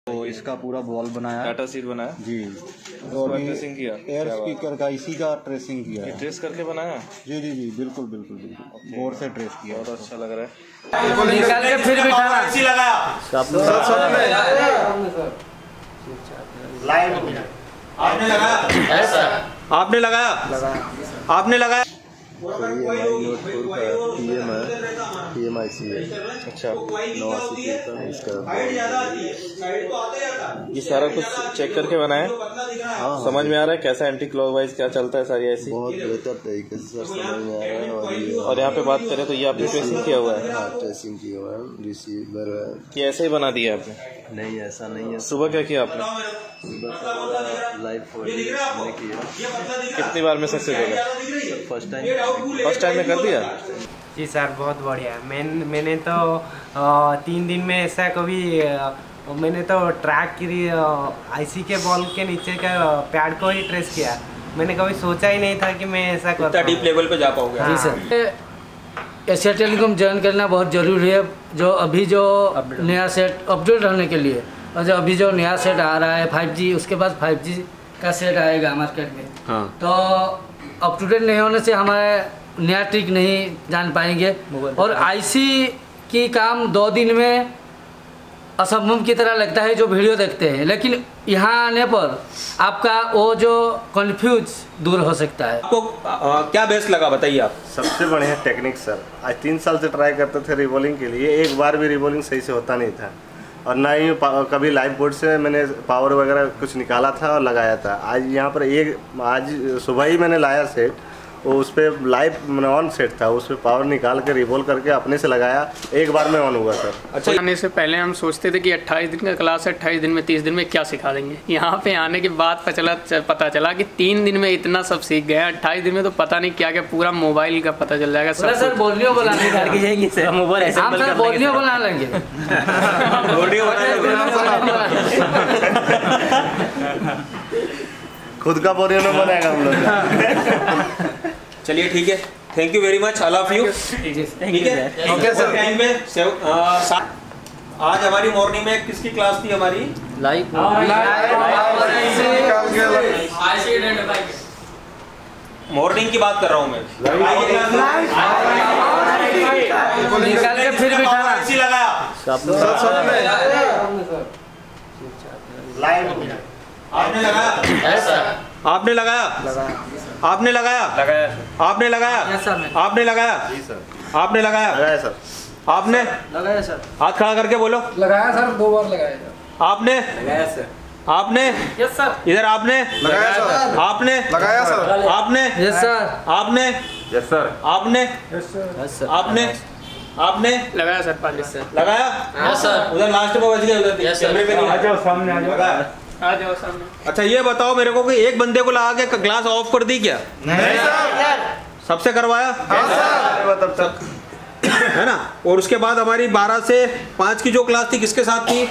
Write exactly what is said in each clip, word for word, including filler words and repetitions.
तो इसका पूरा बॉल बनाया, डाटा सीट बनाया जी, और ट्रेसिंग किया, एयर स्पीकर का इसी का ट्रेसिंग किया है। ट्रेस करके बनाया जी जी जी बिल्कुल बिल्कुल बिल्कुल गौर से ट्रेस किया। बहुत अच्छा लग रहा है। निकाल के फिर बिठाना आपने लगाया आपने लगाया आपने लगाया टी एम आई सी है। अच्छा, नवासी का इसका ये सारा कुछ चेक करके बनाया, समझ में आ रहा है कैसा एंटी क्लॉकवाइज क्या चलता है सारी ऐसी। बहुत बेहतर तरीके से सर समझ में आ रहा है। और ये और यहाँ पे बात करें तो ये आपने ट्रेसिंग किया हुआ है। हाँ, ट्रेसिंग किया हुआ है, रिसीवर है। ये ऐसे ही बना दिया आपने? नहीं, ऐसा नहीं है। सुबह क्या किया आपने? सुबह लाइव हमने किया। कितनी बार में सक्सेस हो गया? फर्स्ट टाइम फर्स्ट टाइम में कर दिया? जी सर, बहुत बढ़िया। मैं मैंने तो आ, तीन दिन में ऐसा कभी आ, मैंने तो ट्रैक की आईसी के बॉल के नीचे का पैड को ही ट्रेस किया। मैंने कभी सोचा ही नहीं था कि मैं ऐसा कर इतना डीप लेवल पे जा पाऊंगा। हाँ। जी सर, एशिया टेलीकॉम ज्वाइन करना बहुत ज़रूरी है। जो अभी जो नया सेट अपडेट रहने के लिए, और जो अभी जो नया सेट आ रहा है फाइव जी, उसके बाद फाइव जी का सेट आएगा मार्केट में। हाँ। तो अप टू डेट नहीं होने से हमारे नया ट्रिक नहीं जान पाएंगे। और आईसी की काम दो दिन में असंभव की तरह लगता है जो वीडियो देखते हैं, लेकिन यहाँ आने पर आपका वो जो कंफ्यूज दूर हो सकता है। आपको आ, क्या बेस्ट लगा बताइए आप? सबसे बढ़िया टेक्निक सर। आज तीन साल से ट्राई करते थे रिवॉल्विंग के लिए, एक बार भी रिवॉल्विंग सही से होता नहीं था। और ना ही कभी लाइव बोर्ड से मैंने पावर वगैरह कुछ निकाला था और लगाया था। आज यहाँ पर एक आज सुबह ही मैंने लाया सेट, वो उस पर लाइव ऑन सेट था, उस पर पावर निकाल के रिवॉल्व करके अपने से लगाया, एक बार में ऑन हुआ सर। अच्छा, आने से पहले हम सोचते थे कि अट्ठाईस दिन का क्लास है, अट्ठाईस दिन में तीस दिन में क्या सिखा देंगे। यहाँ पे आने के बाद पता चला पता चला कि तीन दिन में इतना सब सीख गए, अट्ठाईस दिन में तो पता नहीं क्या क्या पूरा मोबाइल का पता चल जाएगा। सर सर बोलियो बना लेंगे, मोबाइल ऐसे बोलियो बना लेंगे। खुद का बोरियो बनाएगा हम लोग। चलिए ठीक है, thank you very much, all of you. ठीक है, ओके सर। टाइम में आज हमारी मॉर्निंग में किसकी क्लास थी? हमारी लाइव मॉर्निंग की बात कर रहा हूँ मैं। निकाल के फिर बिठाना लगाया आपने लगाया आपने लगाया आपने लगाया आपने लगाया आपने लगाया आपने लगाया लगाया सर। आपने लगाया सर। हाथ खड़ा करके बोलो। लगाया सर, दो बार लगाया। आपने लगाया सर। आपने यस सर। इधर आपने लगाया सर। आपने लगाया सर। आपने यस सर। आपने यस सर। आपने आपने आपने लगाया सर, पालिश सर लगाया। Yes sir. उधर लास्ट में बच गया, उधर कैमरे पे नहीं। आ जाओ सामने, आ जाओ। आ जाओ सामने। अच्छा ये बताओ मेरे को कि एक बंदे को लगा के क्लास ऑफ कर दी क्या? नहीं सर। सबसे करवाया? हाँ सर। तब तक है ना। और उसके बाद हमारी बारह से पाँच की जो क्लास थी किसके साथ थी?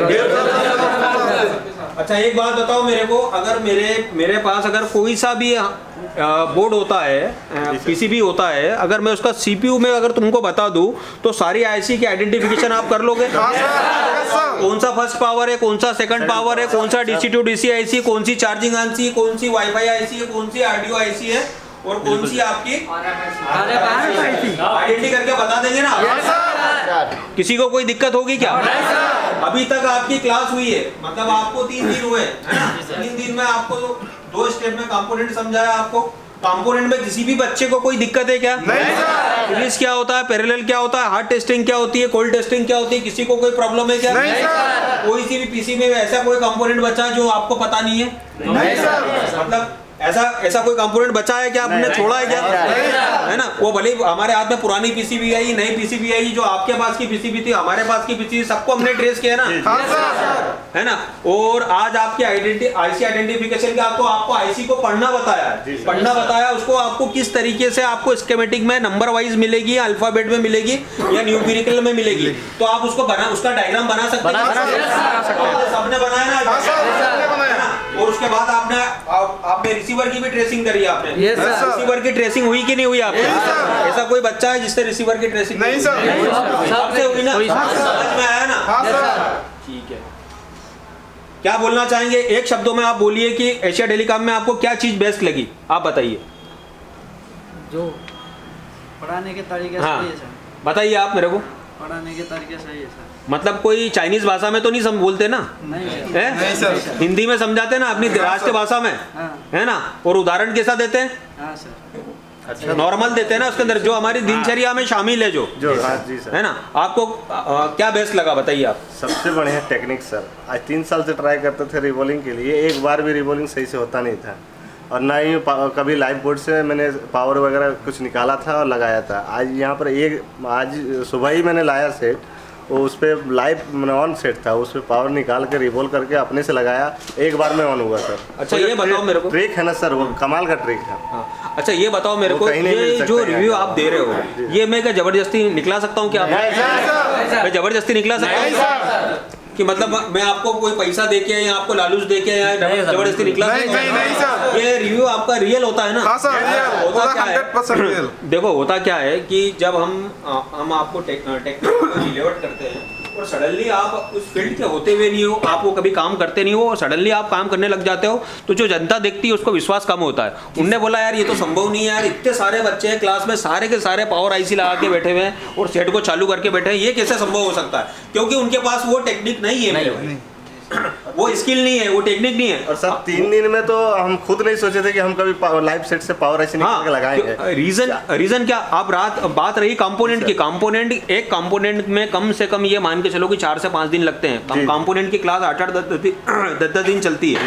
अच्छा एक बात बताओ मेरे को, अगर मेरे मेरे पास अगर कोई सा भी बोर्ड होता है, पीसीबी होता है, अगर मैं उसका सीपीयू में अगर तुमको बता दूं तो सारी आईसी की आइडेंटिफिकेशन आप कर लोगे? कौन सा फर्स्ट पावर है, कौन सा सेकंड पावर है, कौन सा डीसी टू डीसी आईसी, कौन सी चार्जिंग आईसी, कौन सी वाईफाई आईसी है, कौन सी आरडीओ आईसी है, और कौन सी आपकी आइडेंटिटी करके बता देंगे ना? किसी को कोई दिक्कत होगी क्या? अभी तक आपकी क्लास हुई है, मतलब आपको तीन दिन हुए है ना। तीन दिन में आपको दो स्टेप में कंपोनेंट समझाया। आपको कंपोनेंट में किसी भी बच्चे को कोई दिक्कत है क्या? नहीं सर। सीरीज क्या होता है, पैरेलल क्या होता है, हार्ड टेस्टिंग क्या होती है, कोल्ड टेस्टिंग क्या होती है, किसी को कोई प्रॉब्लम है क्या? नहीं सर। कोई सी भी पीसी में ऐसा कोई कंपोनेंट बचा जो आपको पता नहीं है? नहीं सर। मतलब ऐसा ऐसा कोई कंपोनेंट बचा है क्या? आपने छोड़ा है क्या? है ना। वो भले हमारे हाथ में पुरानी पीसीबी आई, नई पीसीबी आई, जो आपके पास की पीसीबी थी, हमारे पास की पीसीबी, सबको हमने ट्रेस किया ना, है ना। और आज आपकी आइडेंटिटी आईसी आइडेंटिफिकेशन का आपको आपको आईसी को पढ़ना बताया है, पढ़ना बताया उसको आपको किस तरीके से आपको स्कीमेटिक में नंबर वाइज मिलेगी, अल्फाबेट में मिलेगी या न्यूमेरिकल में मिलेगी, तो आप उसको बना उसका डायग्राम बना सकते हैं। सबने बनाया ना। और उसके बाद आपने आपने रिसीवर की भी ट्रेसिंग करी आपने? yes, रिसीवर की ट्रेसिंग हुई कि नहीं हुई आपने? yes, ऐसा कोई बच्चा है जिससे रिसीवर की ट्रेसिंग नहीं? सर सबसे हुई ना? समझ में आया ना? ठीक है। क्या बोलना चाहेंगे? एक शब्दों में आप बोलिए कि एशिया टेलीकॉम में आपको क्या चीज बेस्ट लगी, आप बताइए। जो पढ़ाने के तरीके हाँ सही है सर। बताइए आप मेरे को। पढ़ाने के तरीके सही है सर। मतलब कोई चाइनीज भाषा में तो नहीं सम बोलते ना? नहीं है? नहीं सर। हिंदी में समझाते ना अपनी राष्ट्रीय भाषा में, है ना? और उदाहरण कैसा देते हैं? हाँ सर। अच्छा, नॉर्मल देते हैं ना उसके अंदर, जो हमारी दिनचर्या में शामिल है, जो जो हाँ जी सर, है ना? आपको आ, क्या बेस्ट लगा बताइए आप। सबसे बढ़िया टेक्निक सर। आज तीन साल से ट्राई करते थे रिवॉल्विंग के लिए, एक बार भी रिवॉल्विंग सही से होता नहीं था, और ना ही कभी लाइव बोर्ड से मैंने पावर वगैरह कुछ निकाला था और लगाया था। आज यहाँ पर एक आज सुबह ही मैंने लाया सेट, वो उस पर लाइव ऑन सेट था, उस पर पावर निकाल के रिवॉल्व करके अपने से लगाया, एक बार में ऑन हुआ सर। अच्छा ये बताओ मेरे को, ट्रिक है ना सर, वो कमाल का ट्रिक है। हाँ। अच्छा ये बताओ मेरे को, ये जो रिव्यू आप दे रहे हो, ये मैं क्या जबरदस्ती निकला सकता हूँ क्या? मैं जबरदस्ती निकला सकता हूँ कि मतलब मैं आपको कोई पैसा देके या आपको लालूच देके या जबरदस्ती निकला? नहीं, नहीं, नहीं सर। ये रिव्यू आपका रियल होता है ना? हाँ सर, रियल होता क्या है? देखो होता क्या है कि जब हम हम आपको टेक्निक डिलीवर करते हैं और सडनली आप उस फील्ड के होते हुए नहीं हो, आप वो कभी काम करते नहीं हो और सडनली आप काम करने लग जाते हो, तो जो जनता देखती है उसको विश्वास कम होता है। उनने बोला यार ये तो संभव नहीं है यार, इतने सारे बच्चे हैं क्लास में, सारे के सारे पावर आईसी लगा के बैठे हुए हैं और सेट को चालू करके बैठे हैं, ये कैसे संभव हो सकता है? क्योंकि उनके पास वो टेक्निक नहीं है, नहीं, वो स्किल नहीं है, वो टेक्निक नहीं है। और सर तीन दिन में तो हम खुद नहीं सोचे थे कि हम कभी लाइव सेट से पावर ऐसे निकाल के लगाएंगे। रीजन रीजन क्या? आप रात बात रही कंपोनेंट की, कंपोनेंट एक कंपोनेंट में कम से कम ये मान के चलो कि चार से पांच दिन लगते हैं। कंपोनेंट की क्लास आठ आठ दस दस दिन चलती है,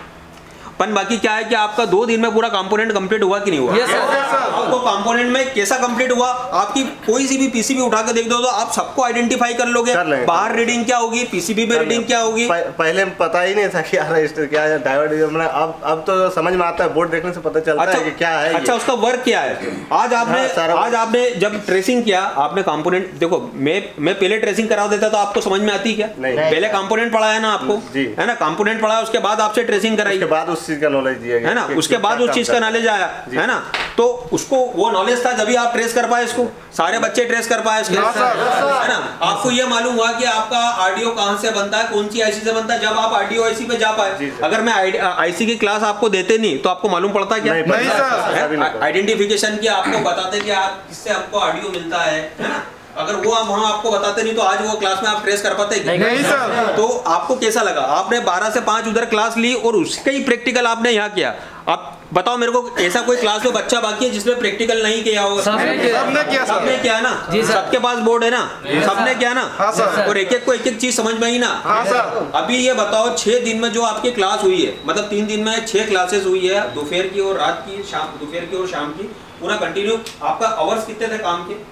पन बाकी क्या है कि आपका दो दिन में पूरा कंपोनेंट कंप्लीट हुआ कि नहीं हुआ? yes, आपको कंपोनेंट में कैसा कंप्लीट हुआ? आपकी कोई सी भी पीसीबी उठा के देख दो तो आप सबको आइडेंटिफाई कर लोगे, कर बाहर रीडिंग क्या होगी, पीसीबी में रीडिंग क्या होगी। पहले पता ही नहीं था कि यार क्या है डायोड, अब अब तो समझ में आता है, बोर्ड देखने से पता चलता है कि क्या है। अच्छा उसका वर्क क्या है? आज आपने आज आपने जब ट्रेसिंग किया, आपने कंपोनेंट देखो, मैं मैं पहले ट्रेसिंग करा देता तो आपको समझ में आती क्या? पहले कंपोनेंट पढ़ा है ना आपको, है ना? कंपोनेंट पढ़ा, उसके बाद आपसे ट्रेसिंग कराई, उसके बाद उस चीज का नॉलेज दिया गया, है ना? उसके बाद उस चीज का नॉलेज आया, है ना? तो उसको वो नॉलेज था जब आप ट्रेस कर पाए, इसको सारे बच्चे ट्रेस कर पाए इसके, है ना? आपको ये मालूम हुआ कि आपका ऑडियो कहां से बनता है, कौन सी आईसी से बनता है, जब आप ऑडियो आईसी पे जा पाए। अगर मैं आईसी की क्लास आपको देते नहीं तो आपको मालूम पड़ता क्या? नहीं सर। आइडेंटिफिकेशन की आपको बताते कि आप किससे आपको ऑडियो मिलता है, है ना? अगर वो हम वहाँ आपको बताते नहीं तो आज वो क्लास में आप ट्रेस कर पाते? नहीं, नहीं सर। तो आपको कैसा लगा? आपने बारह से पाँच उधर क्लास ली और उसका ही प्रैक्टिकल आपने यहाँ किया। आप बताओ मेरे को, ऐसा कोई क्लास में बच्चा बाकी है जिसमें प्रैक्टिकल नहीं किया होगा? सबने किया, सबने किया ना? सबके पास बोर्ड है ना? सबने किया ना? और एक एक को एक एक चीज समझ में आई ना? अभी ये बताओ, छह दिन में जो आपकी क्लास हुई है, मतलब तीन दिन में छह क्लासेस हुई है, दोपहर की और रात की, शाम दोपहर की और शाम की, पूरा कंटिन्यू। आपका आवर्स कितने थे काम के?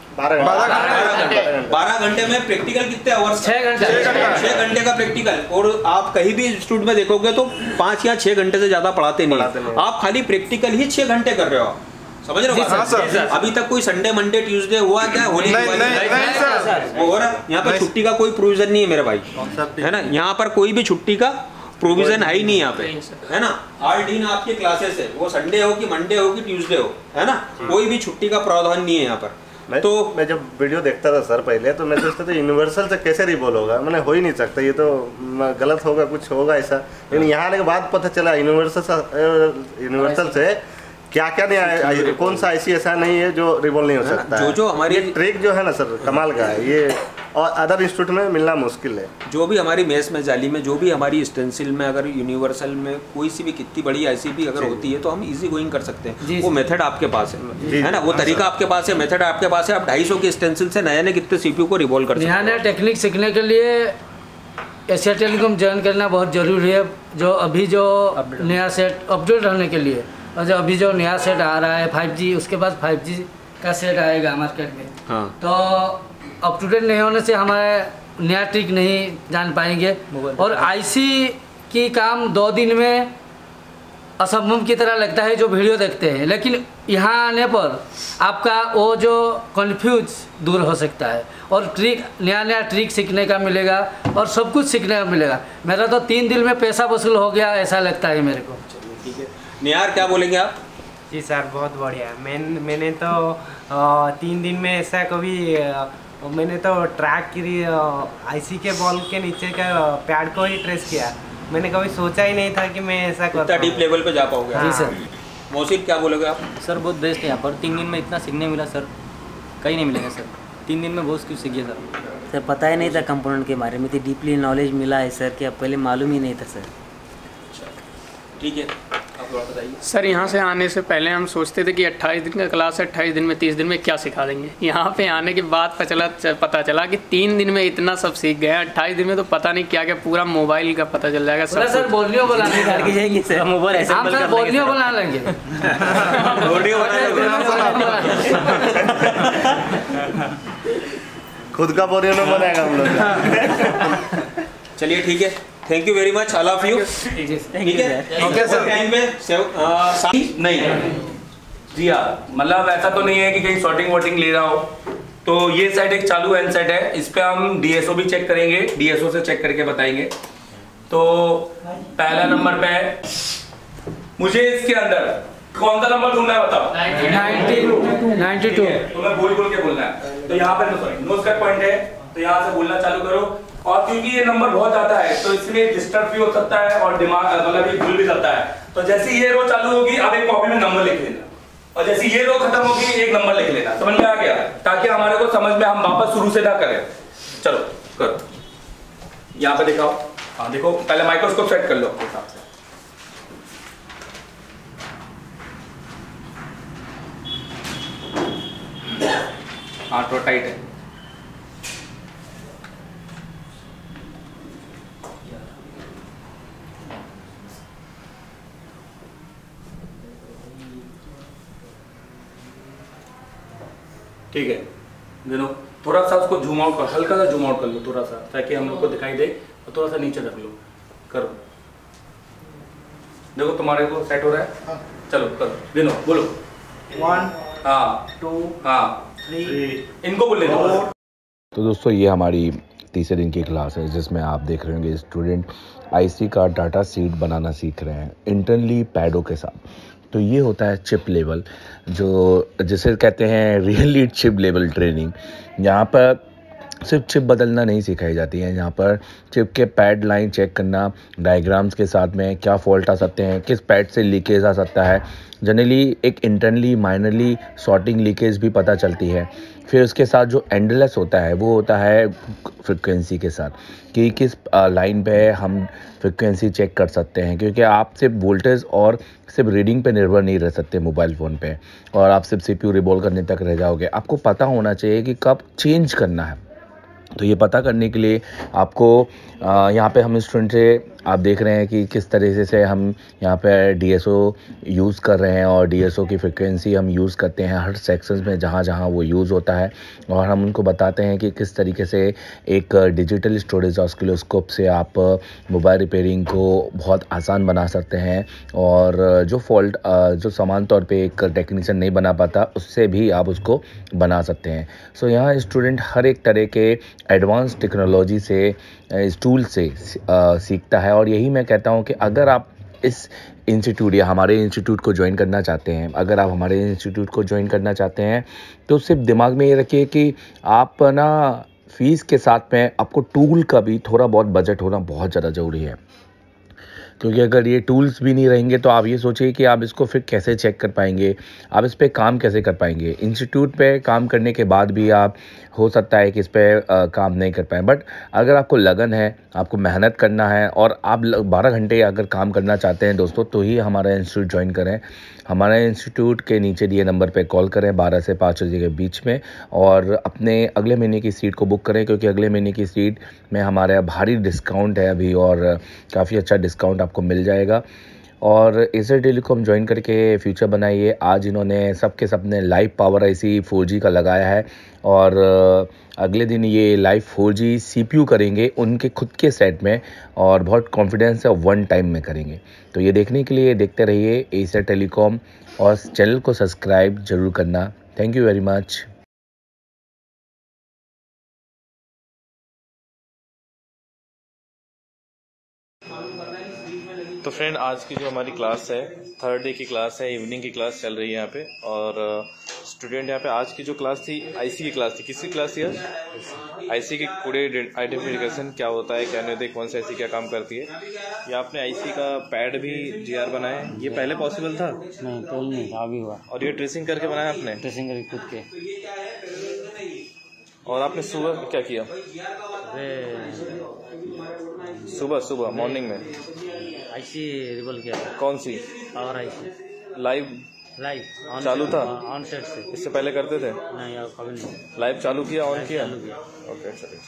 बारह घंटे में प्रैक्टिकल कितने आवर्स? छह घंटे छह घंटे का प्रैक्टिकल। और आप कहीं भी इंस्टीट्यूट में देखोगे तो पाँच या छह घंटे से ज्यादा पढ़ाते नहीं, आप खाली प्रैक्टिकल ही छह घंटे कर रहे हो। समझ रहे हो? अभी तक कोई संडे मंडे ट्यूसडे हुआ क्या? होली हो रहा? यहाँ पर छुट्टी का कोई प्रोविजन नहीं है मेरे भाई, है ना? यहाँ पर कोई भी छुट्टी का प्रोविजन है ही नहीं यहाँ पे, है ना? हर दिन आपकी क्लासेस है, वो संडे हो कि मंडे हो कि ट्यूसडे हो, है ना? कोई भी छुट्टी का प्रावधान नहीं है यहाँ पर। मैं तो मैं जब वीडियो देखता था सर पहले, तो मैं सोचता था यूनिवर्सल से कैसे रिवॉल्व होगा, मैंने हो ही नहीं सकता, ये तो गलत होगा, कुछ होगा ऐसा। लेकिन यहाँ आने के बाद पता चला यूनिवर्सल से यूनिवर्सल से क्या क्या नहीं आया, कौन सा आईसी ऐसा नहीं है जो रिवॉल्व नहीं हो सकता। जो जो हमारी ट्रिक जो है ना सर, कमाल का है ये, और अदर इंस्टीट्यूट में मिलना मुश्किल है। जो भी हमारी मेस में जाली में, जो भी हमारी स्टेंसिल में, अगर यूनिवर्सल में कोई सी भी कितनी बड़ी आईसी अगर होती है तो हम इजी गोइंग कर सकते हैं। वो मेथड आपके पास है, है ना? वो तरीका आपके पास है, मेथड आपके पास है। आप ढाई सौ की स्टेंसिल से नए नए कितने सीपीयू को रिवॉल्व कर सकते हैं। नया टेक्निक सीखने के लिए एशिया टेलीकॉम ज्वाइन करना बहुत ज़रूरी है। जो अभी जो नया सेट अपडेट रहने के लिए, और जो अभी जो नया सेट आ रहा है फाइव जी, उसके बाद फाइव जी का सेट आएगा मार्केट में। हाँ। तो अप टू डेट नहीं होने से हमारे नया ट्रिक नहीं जान पाएंगे, और आईसी की काम दो दिन में असंभव की तरह लगता है जो वीडियो देखते हैं, लेकिन यहाँ आने पर आपका वो जो कन्फ्यूज दूर हो सकता है और ट्रिक नया नया ट्रिक सीखने का मिलेगा और सब कुछ सीखने का मिलेगा। मेरा तो तीन दिन में पैसा वसूल हो गया ऐसा लगता है मेरे को। ठीक है निहार, क्या बोलेंगे आप? जी सर, बहुत बढ़िया। मैं मैंने तो आ, तीन दिन में ऐसा कभी आ, मैंने तो ट्रैक की आईसी के बॉल के नीचे का पैड को ही ट्रेस किया, मैंने कभी सोचा ही नहीं था कि मैं ऐसा कर इतना डीप लेवल पे जा पाओगे। हाँ। जी सर। मोहसिन क्या बोलोगे आप? सर बहुत बेस्ट है यहाँ पर, तीन दिन में इतना सीखने मिला सर, कहीं नहीं मिलेगा सर। तीन दिन में बहुत कुछ सीखिए सर। सर पता ही नहीं था कंपोनेंट के बारे में, तो डीपली नॉलेज मिला है सर कि अब पहले मालूम ही नहीं था सर। ठीक है, आप थोड़ा बताइए। सर यहाँ से आने से पहले हम सोचते थे कि अट्ठाईस दिन का क्लास है, अट्ठाईस दिन में तीस दिन में क्या सिखा देंगे। यहाँ पे आने के बाद पता चला पता चला कि तीन दिन में इतना सब सीख गए, अट्ठाईस दिन में तो पता नहीं क्या क्या पूरा मोबाइल का पता चल जाएगा सब। सर बोलियो बनाने करके जाएंगे सर, मोबाइल ऐसे हम सर बोलियो बना लेंगे। खुद का बोरियो न बनाएगा हम लोग। चलिए ठीक है, thank you very much, I love you. ठीक है, ओके सर। टाइम में सेव नहीं जी हाँ, मतलब ऐसा तो नहीं है कि कहीं शॉर्टिंग वॉटिंग ले रहा हो। तो ये सेट एक चालू हैंड सेट है, इस पे हम डीएसओ भी चेक करेंगे, डीएसओ से चेक करके बताएंगे। तो पहला नंबर पे है, मुझे इसके अंदर कौन सा नंबर ढूंढना है बताओ? Ninety two. तो मैं बोल बोल के बोलना है। तो यहाँ पे सॉरी नोज कट पॉइंट है, तो यहाँ से बोलना चालू करो। और क्योंकि ये नंबर बहुत ज्यादा है तो इसलिए डिस्टर्ब भी हो सकता है और दिमाग मतलब ये भूल भी सकता है। तो जैसे ये रो चालू होगी अब एक कॉपी में नंबर लिख लेना, और जैसे ये रो खत्म होगी एक नंबर लिख लेना। समझ में आ गया? ताकि हमारे को समझ में हम वापस शुरू से ना करें। चलो करो, यहाँ पे दिखाओ। हाँ देखो, पहले माइक्रोस्कोप सेट कर लो अपने हिसाब से। हाँ थोड़ा टाइट है। ठीक है, देखो थोड़ा सा उसको जूम आउट कर, हल्का सा जूम आउट कर लो थोड़ा सा, ताकि हम लोग को दिखाई दे। और थोड़ा सा नीचे रख लो, करो। देखो तुम्हारे को सेट हो रहा है। हाँ। चलो करो, दिनो बोलो। वन, हाँ, टू, हाँ, थ्री, इनको बोल दो। तो दोस्तों ये हमारी तीसरे दिन की क्लास है, जिसमें आप देख रहे होंगे स्टूडेंट आईसी का डाटा सीट बनाना सीख रहे हैं इंटरनली पैडों के साथ। तो ये होता है चिप लेवल, जो जिसे कहते हैं रियली चिप लेवल ट्रेनिंग। यहाँ पर सिर्फ चिप बदलना नहीं सिखाई जाती है, यहाँ पर चिप के पैड लाइन चेक करना, डायग्राम्स के साथ में क्या फॉल्ट आ सकते हैं, किस पैड से लीकेज आ सकता है। जनरली एक इंटरनली माइनरली सॉर्टिंग लीकेज भी पता चलती है। फिर उसके साथ जो एंडलेस होता है वो होता है फ्रिक्वेंसी के साथ, कि किस लाइन पे हम फ्रिक्वेंसी चेक कर सकते हैं। क्योंकि आप सिर्फ वोल्टेज और सिर्फ रीडिंग पे निर्भर नहीं रह सकते मोबाइल फ़ोन पे, और आप सिर्फ सीपीयू रिवॉल्व करने तक रह जाओगे। आपको पता होना चाहिए कि कब चेंज करना है। तो ये पता करने के लिए आपको यहाँ पे हम स्टूडेंट से आप देख रहे हैं कि किस तरीके से हम यहाँ पे डीएसओ यूज़ कर रहे हैं, और डीएसओ की फ्रिक्वेंसी हम यूज़ करते हैं हर सेक्शंस में जहाँ जहाँ वो यूज़ होता है। और हम उनको बताते हैं कि किस तरीके से एक डिजिटल स्टोरेज ऑस्किलोस्कोप से आप मोबाइल रिपेयरिंग को बहुत आसान बना सकते हैं, और जो फॉल्ट जो समान तौर पे एक टेक्नीशियन नहीं बना पाता उससे भी आप उसको बना सकते हैं। सो यहाँ स्टूडेंट हर एक तरह के एडवांस टेक्नोलॉजी से इस टूल से सीखता है। और यही मैं कहता हूँ कि अगर आप इस इंस्टीट्यूट या हमारे इंस्टीट्यूट को ज्वाइन करना चाहते हैं अगर आप हमारे इंस्टीट्यूट को ज्वाइन करना चाहते हैं तो सिर्फ दिमाग में ये रखिए कि आप ना फीस के साथ में आपको टूल का भी थोड़ा बहुत बजट होना बहुत ज़्यादा ज़रूरी है। क्योंकि अगर ये टूल्स भी नहीं रहेंगे तो आप ये सोचिए कि आप इसको फिर कैसे चेक कर पाएंगे, आप इस पे काम कैसे कर पाएंगे। इंस्टीट्यूट पे काम करने के बाद भी आप हो सकता है कि इस पे आ, काम नहीं कर पाएँ, बट अगर आपको लगन है, आपको मेहनत करना है और आप बारह घंटे अगर काम करना चाहते हैं दोस्तों, तो ही हमारा इंस्टीट्यूट ज्वाइन करें। हमारे इंस्टीट्यूट के नीचे दिए नंबर पे कॉल करें बारह से पाँच बजे के बीच में, और अपने अगले महीने की सीट को बुक करें, क्योंकि अगले महीने की सीट में हमारे भारी डिस्काउंट है अभी, और काफ़ी अच्छा डिस्काउंट आपको मिल जाएगा। और एसर टेलीकॉम ज्वाइन करके फ्यूचर बनाइए। आज इन्होंने सबके सबने live power IC four G का लगाया है, और अगले दिन ये लाइव फोर जी सीपीयू करेंगे उनके खुद के सेट में, और बहुत कॉन्फिडेंस है वन टाइम में करेंगे। तो ये देखने के लिए देखते रहिए एसर टेलीकॉम, और चैनल को सब्सक्राइब जरूर करना। Thank you very much. तो फ्रेंड आज की जो हमारी क्लास है थर्ड डे की क्लास है, इवनिंग की क्लास चल रही है यहाँ पे, और स्टूडेंट यहाँ पे आज की जो क्लास थी आईसी की क्लास थी, किसकी क्लास थी आज? आईसी की पूरे आइडेंटिफिकेशन क्या होता है, क्या नहीं होता है, कौन सी आईसी क्या काम करती है। ये आपने आईसी का पैड भी जीआर बनाया है, ये पहले पॉसिबल था? नहीं पहले नहीं था, अभी हुआ। और ये ट्रेसिंग करके बनाया आपने? ट्रेसिंग करके खुद के। और आपने सुबह क्या किया? सुबह सुबह मॉर्निंग में आईसी रिवॉल्व किया था। कौन सी? Power IC. लाइव लाइव चालू था? ऑन सेट से। इससे पहले करते थे? नहीं यार कभी नहीं। लाइव चालू किया, ऑन किया? चालू किया। ओके चलिए।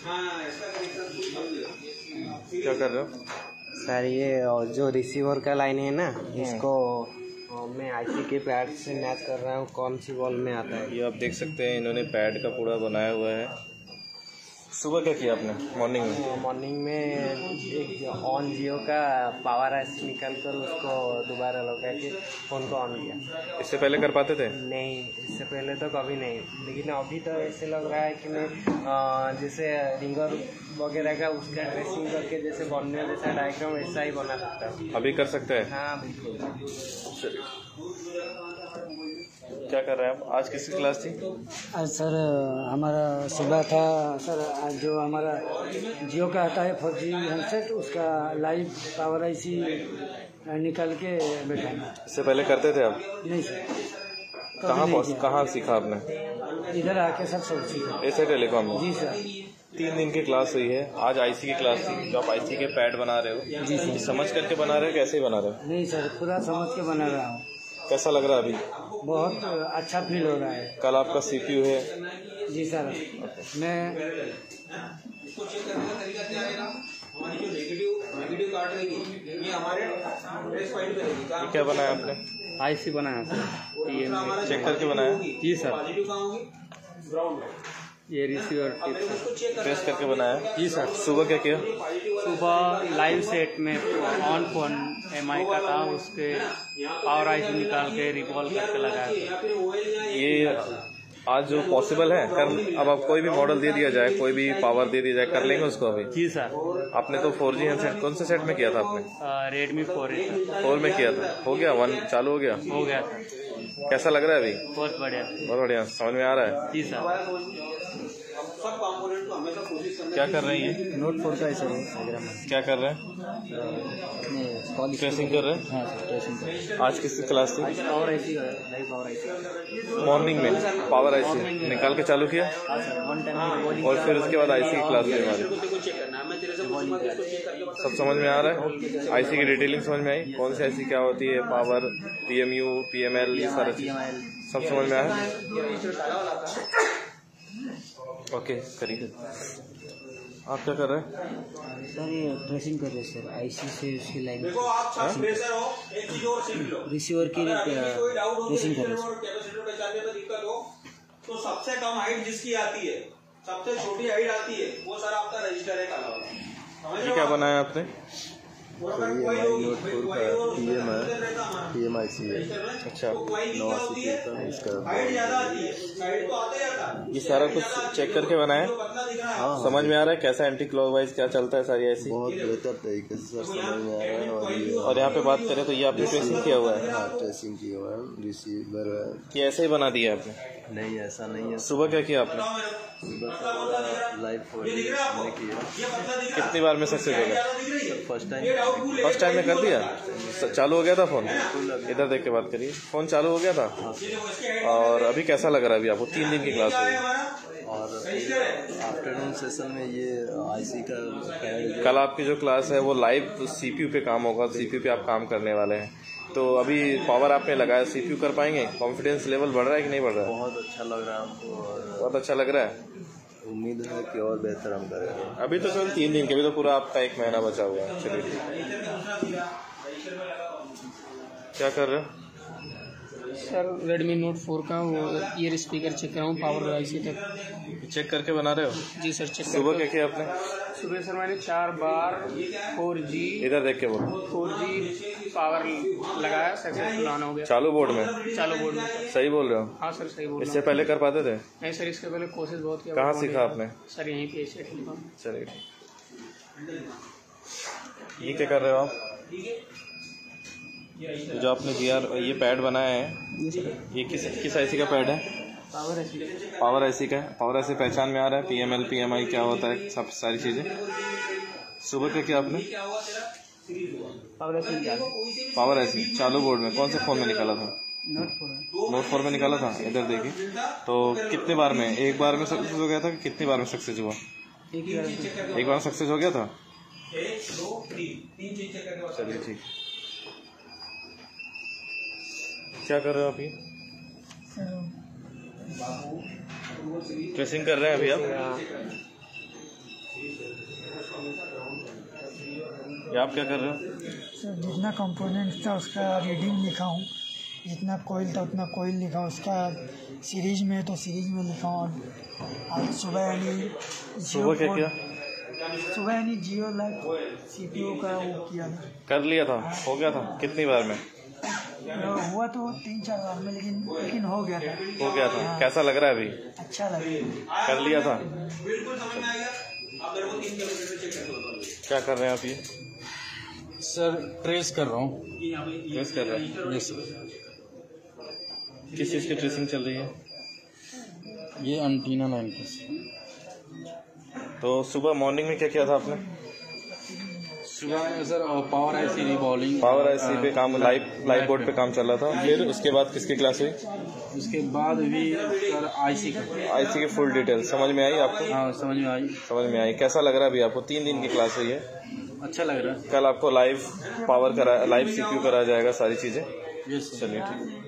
क्या कर रहे हो सर? ये जो रिसीवर का लाइन है ना, इसको मैं आईसी के पैड से मैच कर रहा हूँ, कौन सी बॉल में आता है। ये आप देख सकते हैं, इन्होंने पैड का पूरा बनाया हुआ है। सुबह क्या किया आपने मॉर्निंग में? मॉर्निंग में एक ऑन जियो का पावर आईसी निकाल कर उसको दोबारा लगा के फोन को ऑन किया। इससे पहले कर पाते थे? नहीं, इससे पहले तो कभी नहीं, लेकिन अभी तो ऐसे लग रहा है कि मैं आ, जैसे रिंगर वगैरह का उसका ट्रेसिंग करके जैसे बनने जैसा डायग्राम वैसा ही बना सकता हूँ। अभी कर सकते हैं? हाँ बिल्कुल। क्या कर रहे हैं आप? आज किसकी क्लास थी? आज सर हमारा सुबह था सर, आज जो हमारा जियो का आता है फोर जी हैंडसेट, उसका लाइव पावर आईसी निकाल के बैठा है। इससे पहले करते थे आप? नहीं सर। कहाँ कहाँ सीखा आपने? इधर आके सब सब सीखा। ऐसे टेलीकॉम में? जी सर। तीन दिन की क्लास हुई है, आज आईसी की क्लास थी। जो आप आईसी के पैड बना रहे हो, जी सर। समझ करके बना रहे हो, कैसे बना रहे हो? नहीं सर, पूरा समझ के बना रहा हूँ। कैसा लग रहा है अभी? बहुत अच्छा फील हो रहा है। कल आपका सीपीयू है? जी सर। मैं ये क्या बनाया आपने? आईसी बनाया सर, चेक करके बनाया? जी सर। ये रिसीवर ट्रेस करके बनाया? जी सर। सुबह क्या किया? सुबह लाइव सेट में ऑन फोन एमआई का था, उसके पावर आईसी निकाल के रिवॉल्व करके लगाया। ये आज जो पॉसिबल है कर, अब आप कोई भी मॉडल दे दिया जाए, कोई भी पावर दे दिया जाए, कर लेंगे उसको अभी? जी सर। आपने तो फोर जी हैंडसेट कौन से सेट में किया था आपने? रेडमी फोर फोर में किया था, हो गया? वन चालू हो गया? हो गया। कैसा लग रहा है अभी? बहुत बढ़िया। बहुत बढ़िया, समझ में आ रहा है? जी सर। क्या कर रहे हैं ये? नोट फोर का है सर। क्या कर रहे हैं? ट्रेसिंग कर रहे हैं? हाँ सर, ट्रेसिंग कर। आज किसकी क्लास थी? Power IC live power IC. Morning में पावर आईसी निकाल के चालू किया, और फिर उसके बाद आईसी की क्लास हुई हमारी। सब समझ में आ रहा है? आईसी की डिटेलिंग समझ में आई? कौन सी आईसी क्या होती है, पावर, पीएमयू, पीएमएल, ये सारा चीज सब समझ में आया? ओके करिए। आप क्या कर रहे हैं? सर ये ट्रेसिंग कर रहे हैं सर, आईसी से उसकी लाइन देखो आप सब प्रेशर हो, एक चीज और सीख लो। रिसीवर की ट्रेसिंग कर रहे हैं। कैपेसिटर पहचानने में दिक्कत हो तो सबसे कम हाइट जिसकी आती है, सबसे छोटी हाइट आती है, वो सर आपका रजिस्टर है काला वाला। ये क्या बनाया आपने? तो ये माई नोट फोर का पी एम है, पी एम आई सी है। अच्छा, नवासी का है इसका। ये सारा कुछ चेक करके बनाया? हाँ, समझ में आ रहा है कैसा एंटी क्लॉकवाइज क्या चलता है सारी ऐसी? बहुत बेहतर तरीके से सर समझ में आ रहा है। और ये और यहाँ पे बात करें तो ये आपने ट्रेसिंग किया हुआ है? हाँ, ट्रेसिंग किया हुआ है, रिसीवर है। ये ऐसे ही बना दिया आपने? नहीं, ऐसा नहीं है। सुबह क्या किया आपने? सुबह लाइव फोर जी हमने किया। कितनी बार में सक्सेस हो गया? फर्स्ट टाइम फर्स्ट टाइम में कर दिया? चालू हो गया था फोन? इधर देख के बात करिए। फोन चालू हो गया था? और अभी कैसा लग रहा है? अभी आपको तीन दिन की क्लास हुई, और आफ्टरनून सेशन में ये आईसी का पैड। कल आपकी जो क्लास है वो लाइव सीपीयू पे काम होगा, सीपीयू पे आप काम करने वाले हैं। तो अभी पावर आपने लगाया, सीपीयू कर पाएंगे? कॉन्फिडेंस लेवल बढ़ रहा है कि नहीं बढ़ रहा है? बहुत अच्छा लग रहा है हमको, और बहुत अच्छा लग रहा है। उम्मीद है कि और बेहतर हम करेंगे। अभी तो चल तीन दिन के, अभी तो पूरा आपका एक महीना बचा हुआ है। चलिए ठीक। क्या कर रहे हो? सर रेडमी नोट फोर का वो ईयर स्पीकर चेक कर रहा हूँ, पावर आईसी तक चेक करके बना रहे हो? जी सर चेक। सुबह क्या किया आपने? सुबह सर मैंने चार बार फोर जी इधर देख के बोलो। फोर जी पावर लगाया, सक्सेसफुल ऑन हो गया। चालू बोर्ड में? चालू बोर्ड में। सही बोल रहे हो? हाँ सर सही बोल रहा हूँ। इससे पहले कर पाते थे? नहीं सर, इसके पहले कोशिश बहुत किया। कहाँ सीखा आपने? सर यहीं पे एशिया टेलीकॉम। चलिए ये क्या कर रहे हो आप? जो आपने जी आर ये पैड बनाया है, ये किस किस आईसी का पैड है? पावर ऐसी पावर ऐसी का है, पावर ऐसी पहचान में आ रहा है, P M L P M I क्या होता है, सब सारी चीज़ें। सुबह क्या किया आपने? पावर ऐसी पावर ऐसी चालू बोर्ड में कौन से फ़ोन में निकाला था? नोट फोर नोट फोर में निकाला था। इधर देखिए, तो कितने बार में, एक बार में सक्सेस हो गया था कि कितनी बार में सक्सेस हुआ? एक ही बार एक बार सक्सेस हो गया था। चलिए ठीक। क्या कर रहे हो आप? ये ट्रेसिंग कर रहे हैं अभी आप? ये आप क्या कर रहे हो? सर जितना कंपोनेंट था उसका रीडिंग लिखा हूँ, जितना कोयल था उतना कोयल लिखा, उसका सीरीज में तो सीरीज में लिखा हूँ। आज सुबह यानी सुबह क्या किया? सुबह यानी जियो लाइक सीपीयू का वो किया था। कर लिया था, हो गया था। कितनी बार में? हुआ तो तीन चार बार में, लेकिन लेकिन हो गया था। हो गया था। हाँ। कैसा लग रहा है अभी? अच्छा लग रहा है। कर लिया था। क्या कर रहे हैं आप? ये सर ट्रेस कर रहा हूँ। ट्रेस कर रहे हैं? Yes sir. किस चीज़ की ट्रेसिंग चल रही है? ये एंटीना लाइन की। तो सुबह मॉर्निंग में क्या किया था आपने? सुबह में sir power IC revolving, power IC पे काम, लाइव लाइव बोर्ड पे काम चल रहा था। फिर उसके बाद किसकी क्लास हुई? उसके बाद भी सर आईसी का। आईसी की फुल डिटेल समझ में आई आपको? हाँ समझ में आई। समझ में आई। कैसा लग रहा है अभी आपको? तीन दिन की क्लास हुई है, अच्छा लग रहा है। कल आपको लाइव पावर करा, लाइव सीपीयू कराया जाएगा, सारी चीजें। चलिए ठीक।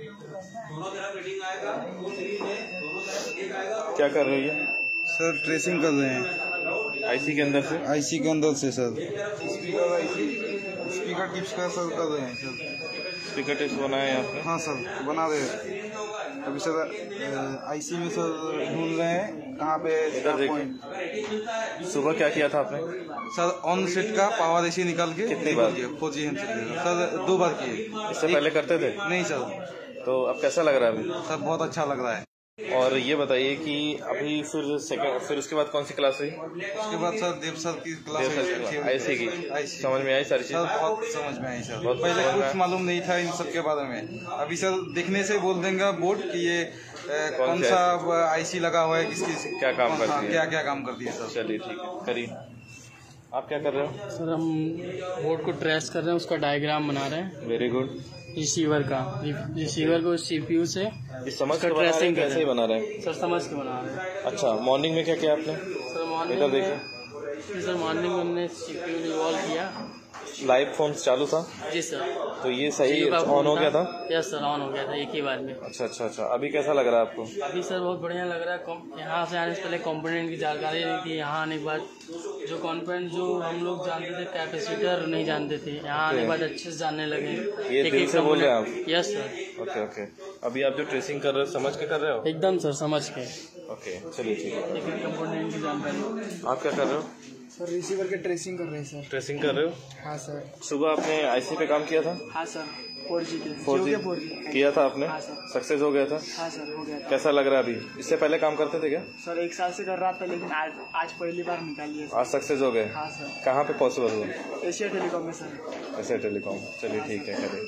क्या कर रही है? सर ट्रेसिंग कर रहे हैं आईसी के अंदर से। आईसी के अंदर से sir speaker IC speaker tips का सर कर रहे हैं सर। स्पीकर टिप्स बनाए आपने? हाँ सर बना रहे हैं अभी सर। आईसी में सर ढूंढ रहे हैं कहाँ पे पॉइंट। सुबह क्या किया था आपने? सर ऑन सेट का पावर एसी निकाल के कितनी बार? फोर जी सर दो बार किए। इससे पहले करते थे? नहीं सर। तो अब कैसा लग रहा है अभी? सर बहुत अच्छा लग रहा है। और ये बताइए कि अभी फिर सेकंड, फिर उसके बाद कौन सी क्लास हुई? उसके बाद सर देव सर की क्लास हुई, आईसी की। समझ में आई सारी चीज? बहुत समझ में आई सर। पहले कुछ मालूम नहीं था इन सब के बारे में। अभी सर देखने से बोल देंगे बोर्ड कि ये ए, कौन सा आईसी लगा हुआ है, किसकी क्या काम करती है, क्या क्या काम करती है सर। चलिए ठीक है, करिए। आप क्या कर रहे हो? सर हम बोर्ड को ट्रेस कर रहे हैं, उसका डायग्राम बना रहे हैं। Very good. रिसीवर का रिसीवर को सीपीयू से समझ कर ट्रेसिंग कैसे ही बना रहे हैं? सर समझ के बना रहे हैं। अच्छा, मॉर्निंग में क्या किया आपने? सर मॉर्निंग में देखिए सर मॉर्निंग में हमने सीपीयू रिवॉल्व किया। लाइव फोन चालू था? जी सर। तो ये सही ऑन हो गया था? यस सर ऑन हो गया था एक ही बार में। अच्छा अच्छा अच्छा। अभी कैसा लग रहा है आपको? अभी सर बहुत बढ़िया लग रहा है। यहाँ से आने से पहले कंपोनेंट की जानकारी नहीं थी, यहाँ आने के बाद जो कंपोनेंट जो हम लोग जानते थे कैपेसिटर नहीं जानते थे, यहाँ आने के बाद अच्छे से जानने लगे। ये दिल से बोल रहे हैं आप? Yes sir. Okay okay. अभी आप जो ट्रेसिंग कर रहे हो समझ के कर रहे हो? एकदम सर समझ के। ओके चलिए ठीक है। एक एक कंपोनेंट की जानकारी। आप क्या कर रहे हो? सर रिसीवर के ट्रेसिंग कर रहे हैं सर। ट्रेसिंग कर रहे हो? हाँ सर। सुबह आपने आईसी पे काम किया था? हाँ सर। फोर जी के फोर जी किया था आपने? हाँ सर। सक्सेस हो गया था? हाँ सर हो गया था। कैसा लग रहा है अभी? इससे पहले काम करते थे क्या? सर एक साल से कर रहा था, लेकिन आज आज पहली बार निकाली है। आज सक्सेस हो गए? हाँ सर। कहाँ पे पॉसिबल हुआ? एशिया टेलीकॉम में सर। Asia telecom. चलिए ठीक है, करिए।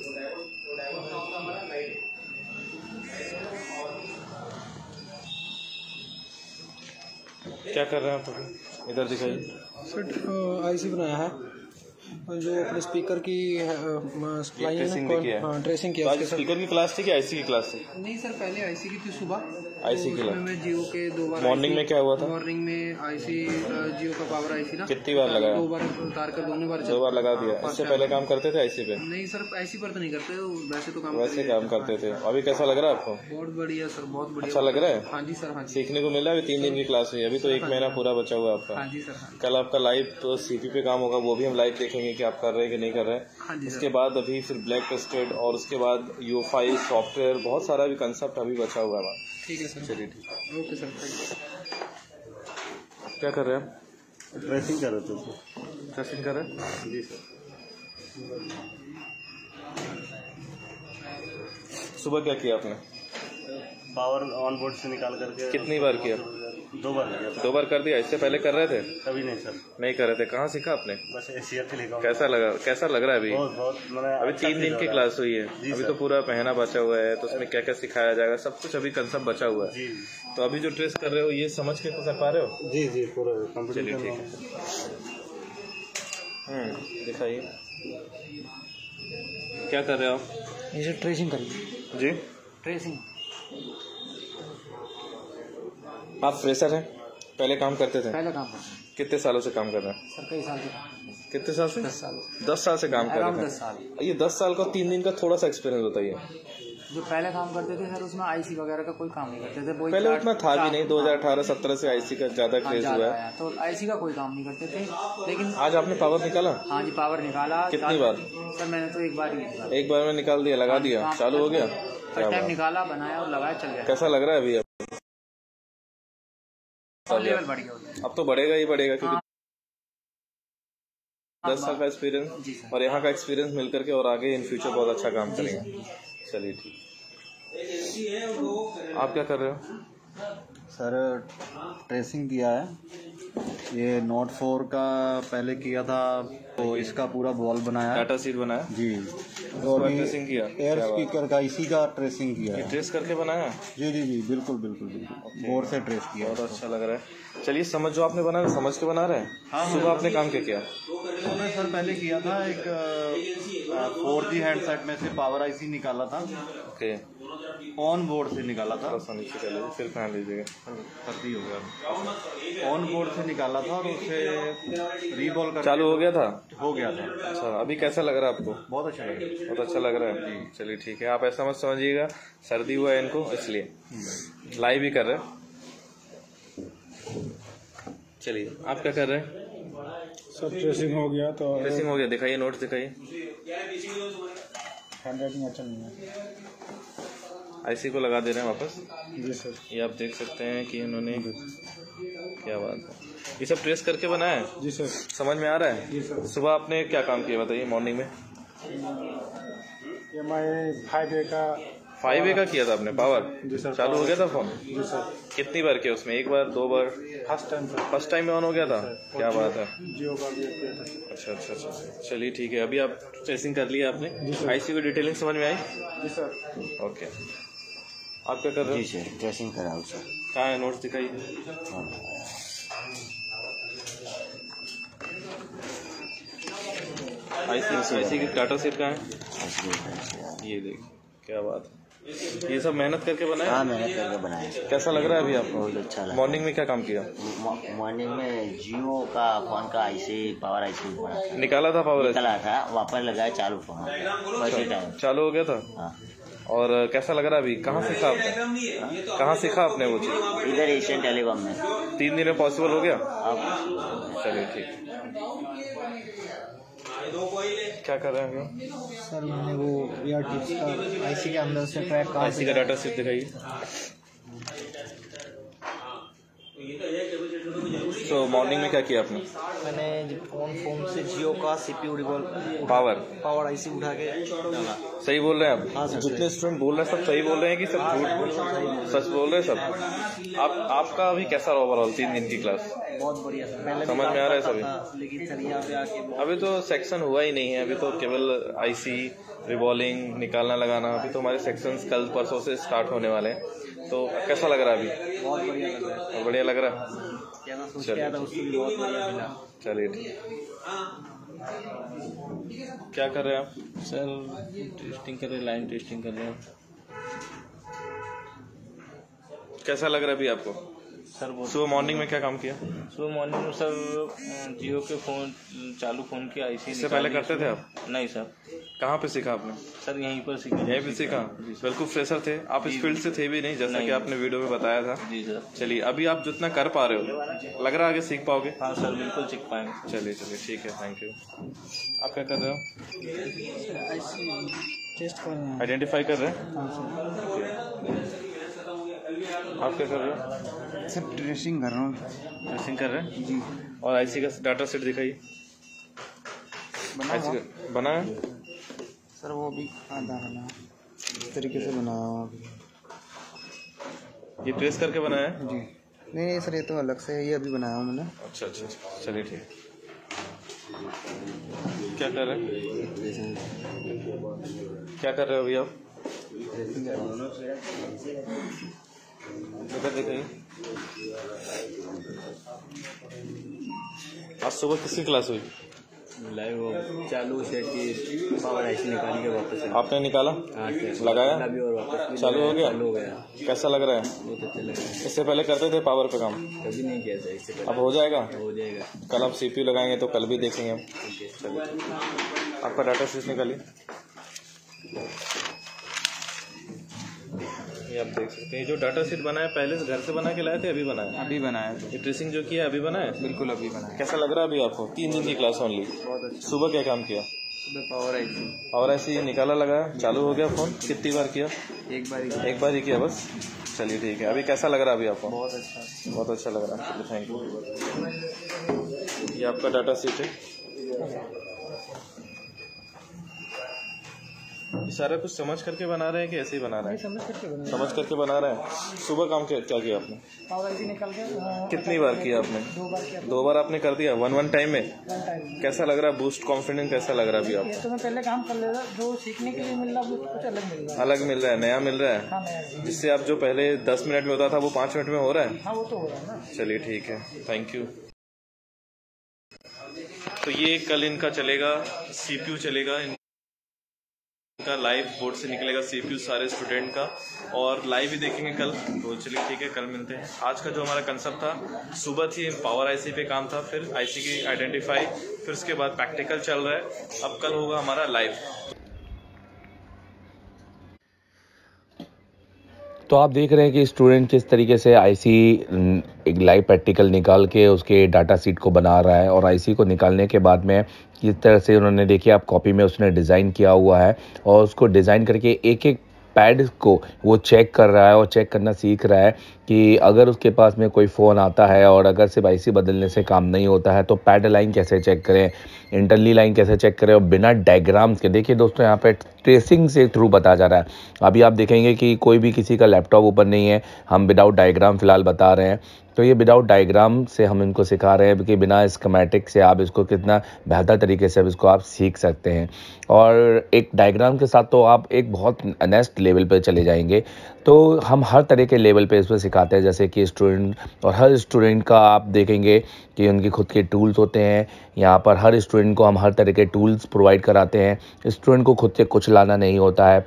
क्या कर रहे हैं आप अभी? इधर दिखाइए। सर आईसी बनाया है और जो अपने स्पीकर की सप्लाई है ट्रेसिंग किया है। ट्रेसिंग किया है। स्पीकर की क्लास थी कि आईसी की क्लास थी? नहीं सर पहले आईसी की थी सुबह। आईसी की क्लास में जियो के दो बार। मॉर्निंग में क्या हुआ था? मॉर्निंग में आईसी जियो का पावर आईसी ना। कितनी बार लगाया? दो बार उतार कर दोनों बार दो बार लगा दिया। इससे पहले काम करते थे आईसी पे? नहीं सर आईसी पर तो नहीं करते, वैसे तो काम वैसे काम करते थे। अभी कैसा लग रहा है आपको? बहुत बढ़िया सर, बहुत बढ़िया। अच्छा लग रहा है? हाँ जी सर। हाँ जी। सीखने को मिला। अभी तीन दिन की क्लास हुई, अभी तो एक महीना पूरा बचा हुआ है आपका। हाँ जी सर। कल आपका लाइव तो सीपी पे काम होगा, वो भी हम लाइव देखेंगे कि आप कर रहे हैं कि नहीं कर रहे हैं। हाँ जी। उसके बाद अभी फिर ब्लैक टेस्टेड और उसके बाद यूफाई सॉफ्टवेयर, बहुत सारा भी कंसेप्ट अभी बचा हुआ है। ठीक है सर। चलिए ठीक है। Okay sir. क्या कर रहे हैं आप? ट्रेसिंग कर रहे थे। ट्रेसिंग कर रहे हैं? जी सर। सुबह क्या किया आपने? पावर ऑन बोर्ड से निकाल करके। कितनी बार किया? दो बार किया। दो बार कर दिया? इससे पहले कर रहे थे? कभी नहीं सर। नहीं कर रहे थे। कहाँ सीखा आपने? बस एशिया के लिखा। कैसा लगा कैसा लग रहा है अभी? बहुत बहुत मैंने अभी तीन दिन की क्लास हुई है, अभी तो पूरा पहना बचा हुआ है, तो उसमें क्या क्या सिखाया जाएगा सब कुछ अभी कंसेप्ट बचा हुआ है। तो अभी जो ट्रेस कर रहे हो ये समझ के कर पा रहे हो? जी जी पूरा। चलिए ठीक है। हम्म दिखाइए क्या कर रहे हो आप? ये ट्रेसिंग करिए जी। ट्रेसिंग। आप फ्रेशर हैं? पहले काम करते थे? पहले काम करते थे। कितने सालों से काम कर रहे हैं? सर कई साल से। कितने साल से? दस साल। दस साल से काम कर रहे हैं। दस साल। ये दस साल का तीन दिन का थोड़ा सा एक्सपीरियंस बताइए। जो पहले काम करते थे सर उसमें आईसी वगैरह का कोई काम नहीं करते थे। पहले उतना था भी नहीं। दो हज़ार अठारह सत्रह से आईसी का ज्यादा क्रेज हुआ है, तो आईसी का कोई काम नहीं करते थे। लेकिन आज आपने पावर निकाला? हाँ जी पावर निकाला। कितनी बार? सर मैंने तो एक बार ही निकाला। एक बार में निकाल दिया, लगा दिया, चालू हो गया? फर्स्ट टाइम निकाला, बनाया और लगाया, चल गया। कैसा लग रहा है अभी? लेवल बढ़ गया। अब तो बढ़ेगा ही बढ़ेगा क्योंकि दस साल का एक्सपीरियंस और यहाँ का एक्सपीरियंस मिलकर के और आगे इन फ्यूचर बहुत अच्छा काम करेंगे। चलिए ठीक। आप क्या कर रहे हो? सर ट्रेसिंग किया है। ये नोट फोर का पहले किया था, तो इसका पूरा बॉल बनाया, डाटा सीट बनाया जी। और ट्रेसिंग किया, एयर स्पीकर का इसी का ट्रेसिंग किया है। ट्रेस करके बनाया? जी जी जी बिल्कुल बिल्कुल बिल्कुल बोर्ड से ट्रेस किया। बहुत अच्छा लग रहा है। चलिए समझ जो आपने बनाया समझ के बना रहे हैं। हाँ, सुबह आपने काम क्या किया? सुबह सर पहले किया था एक फोर जी हैंडसेट में से पावर आईसी निकाला था। ओके। ऑन बोर्ड से निकाला था। नीचे कर लीजिए, फिर पहन लीजिएगा, सर्दी हो गया। ऑन बोर्ड से निकाला था और उसे रीबॉल कर चालू हो गया था? हो गया था। अच्छा अभी कैसा लग रहा है आपको? बहुत अच्छा लग रहा है। बहुत अच्छा लग रहा है। चलिए ठीक है। आप ऐसा मत समझिएगा सर्दी हुआ है इनको इसलिए लाइव ही कर रहे हैं। चलिए आप क्या कर रहे हैं? सब ट्रेसिंग हो गया तो ट्रेसिंग हो गया। दिखाइए नोट्स दिखाइए। हैंडराइटिंग अच्छा नहीं है। आईसी को लगा दे रहे हैं वापस। जी सर। ये आप देख सकते हैं कि इन्होंने क्या बात है, ये सब ट्रेस करके बनाया है। जी सर। समझ में आ रहा है? जी सर। सुबह आपने क्या काम किया बताइए मॉर्निंग में? ये मैं फाइव ए का फाइव ए का किया था आपने पावर? जी सर। चालू हो गया था फोन? जी सर। कितनी बार किया उसमें? एक बार, दो बार? First time sir. First time में ऑन हो गया था? क्या बात है। जियो का भी किया था। अच्छा अच्छा अच्छा। चलिए ठीक है। अभी आप ट्रेसिंग कर लिया आपने? आईसी की डिटेलिंग समझ में आई? जी सर। ओके। आप क्या कर रहे हो? जी सर ट्रेसिंग करा हूँ सर। कहाँ है नोट्स दिखाइए। आईसी आईसी की डाटा सेट कहाँ है? ये देख क्या बात है। ये सब मेहनत करके बनाया? हाँ मेहनत करके बनाया। कैसा लग रहा है अभी आपको? बहुत अच्छा लगा। मॉर्निंग में क्या काम किया? मॉर्निंग में जियो का फोन का आईसी पावर आईसी बना निकाला था पावर आईसी? निकाला था, वापस लगाया, चालू फोन फर्स्ट टाइम चालू हो गया था। हाँ। और कैसा लग रहा है अभी? कहाँ सीखा आपने? कहाँ सीखा आपने वो चीज? इधर एशियन टेलीकॉम में। तीन दिन में पॉसिबल हो गया? चलिए ठीक। क्या कर रहे हैं सर? मैंने वो एयर टिप्स का आईसी के अंदर से ट्रैक आईसी का डाटा सेट दिखाइए। तो मॉर्निंग में क्या किया आपने? मैंने फोन फोन से जियो का CPU revolve power power IC उठा के डाला। सही बोल रहे हैं आप? हाँ सर। जितने स्टूडेंट बोल रहे हैं सब सही बोल रहे हैं कि सब झूठ सच बोल रहे हैं सब? आप आपका अभी कैसा रहा ओवरऑल तीन दिन की क्लास? बहुत बढ़िया सर। पहले समझ में आ रहा है सभी? लेकिन सर यहाँ पे आके अभी तो सेक्शन हुआ ही नहीं है। अभी तो केवल आईसी रिवॉल्विंग निकालना लगाना। अभी तो हमारे सेक्शंस कल परसों से स्टार्ट होने वाले हैं। तो कैसा लग रहा है अभी? बहुत बढ़िया लग रहा है। बढ़िया लग रहा है। चलिए ठीक। क्या कर रहे हैं आप? सर टेस्टिंग कर रहे हैं, लाइन टेस्टिंग कर रहे हैं। कैसा लग रहा है अभी आपको? सर सुबह मॉर्निंग में क्या काम किया? सुबह मॉर्निंग में सर जियो के फोन चालू फोन की आईसी इससे पहले करते थे आप? नहीं सर। कहाँ पे सीखा आपने? सर यहीं पर सीखा। यहीं पे सीखा? बिल्कुल फ्रेशर थे आप? इस फील्ड से थे भी नहीं जैसा कि आपने वीडियो में बताया था। जी सर। चलिए अभी आप जितना कर पा रहे हो लग रहा है आगे सीख पाओगे? हाँ सर बिल्कुल सीख पाएंगे। चलिए चलिए ठीक है। Thank you. आप क्या कर रहे हो? टेस्ट कर रहे हैं। आइडेंटिफाई कर रहे हैं? आप क्या कर रहे हो? सब ट्रेसिंग कर रहा हूँ। ट्रेसिंग कर रहे हैं जी। और आईसी का डाटा सेट दिखाइए। आईसी का बना है सर? वो भी आधा बना इस तरीके से बना हुआ। ये ट्रेस करके बनाया है? जी नहीं नहीं सर, ये तो अलग से है, ये अभी बनाया हूँ मैंने। अच्छा अच्छा अच्छा, चलिए ठीक। क्या कर रहे हैं क्या कर रहे हो अभी आप? इधर देखिए। आज सुबह किसकी क्लास हुई? लाइव चालू सेट की पावर आईसी निकाली के वापस आपने निकाला, लगाया, चालू हो गया? चालू हो गया। कैसा लग रहा है? बहुत अच्छा लग रहा है। इससे पहले करते थे पावर पे काम? कभी नहीं किया था इससे पहले। अब हो जाएगा? हो जाएगा। कल आप सीपीयू लगाएंगे तो कल भी देखेंगे हम। चलिए, आपका डाटा शीट निकालिए। ये आप देख सकते हैं, जो डाटा शीट बना है पहले से घर से बना के लाए थे, अभी बनाया? अभी बनाया। ये ट्रेसिंग जो किया अभी बनाया? बिल्कुल अभी बनाया। कैसा लग रहा है अभी आपको? तीन दिन की क्लास ओनली। बहुत अच्छा। सुबह क्या काम किया? सुबह पावर आई थी। पावर ऐसी निकाला, लगाया, चालू हो गया फोन? कितनी बार किया? एक बार ही एक बार ही किया बस। चलिए ठीक है। अभी कैसा लग रहा है अभी आपको? बहुत अच्छा। बहुत अच्छा लग रहा है, चलिए थैंक यू। ये आपका डाटा शीट है। सारा कुछ समझ करके बना रहे हैं कि ऐसे ही बना रहे हैं? समझ करके बना समझ करके बना रहे हैं। सुबह काम क्या क्या किया आपने? पावर आईसी निकाल के कितनी बार किया आपने? दो बार किया। दो बार आपने कर दिया वन वन टाइम में? One time. कैसा लग रहा है? बूस्ट कॉन्फिडेंस कैसा लग रहा है अभी आपको? ये तो मैं पहले काम कर लेता, जो सीखने के लिए मिल रहा है कुछ अलग मिल रहा है। अलग मिल रहा है, नया मिल रहा है। हाँ, नया। जिससे आप जो पहले दस मिनट में होता था वो पाँच मिनट में हो रहा है? हाँ वो तो हो रहा है ना। चलिए ठीक है, थैंक यू। तो ये कल इनका चलेगा, सीपीयू चलेगा इनका, लाइव बोर्ड से निकलेगा सीपीयू सारे स्टूडेंट का, और लाइव ही देखेंगे कल। तो चलिए ठीक है, कल मिलते हैं। आज का जो हमारा कंसेप्ट था, सुबह थी पावर आईसी पे काम था, फिर आईसी की आइडेंटिफाई, फिर उसके बाद प्रैक्टिकल चल रहा है, अब कल होगा हमारा लाइव। तो आप देख रहे हैं कि स्टूडेंट किस तरीके से आईसी एक लाइव प्रैक्टिकल निकाल के उसके डाटा सीट को बना रहा है, और आईसी को निकालने के बाद में किस तरह से उन्होंने, देखिए आप कॉपी में उसने डिज़ाइन किया हुआ है, और उसको डिज़ाइन करके एक एक पैड को वो चेक कर रहा है, और चेक करना सीख रहा है कि अगर उसके पास में कोई फ़ोन आता है और अगर सिर्फ आईसी बदलने से काम नहीं होता है तो पैड लाइन कैसे चेक करें, इंटरनली लाइन कैसे चेक करें, और बिना डायग्राम्स के। देखिए दोस्तों, यहाँ पे ट्रेसिंग से थ्रू बताया जा रहा है। अभी आप देखेंगे कि कोई भी किसी का लैपटॉप ऊपर नहीं है, हम विदाउट डायग्राम फ़िलहाल बता रहे हैं। तो ये विदाउट डायग्राम से हम इनको सिखा रहे हैं कि बिना स्कीमेटिक से आप इसको कितना बेहतर तरीके से अब इसको आप सीख सकते हैं, और एक डायग्राम के साथ तो आप एक बहुत नेक्स्ट लेवल पे चले जाएंगे। तो हम हर तरह के लेवल पे इसमें सिखाते हैं, जैसे कि स्टूडेंट, और हर स्टूडेंट का आप देखेंगे कि उनके खुद के टूल्स होते हैं। यहाँ पर हर स्टूडेंट को हम हर तरह के टूल्स प्रोवाइड कराते हैं। स्टूडेंट को खुद से कुछ लाना नहीं होता है।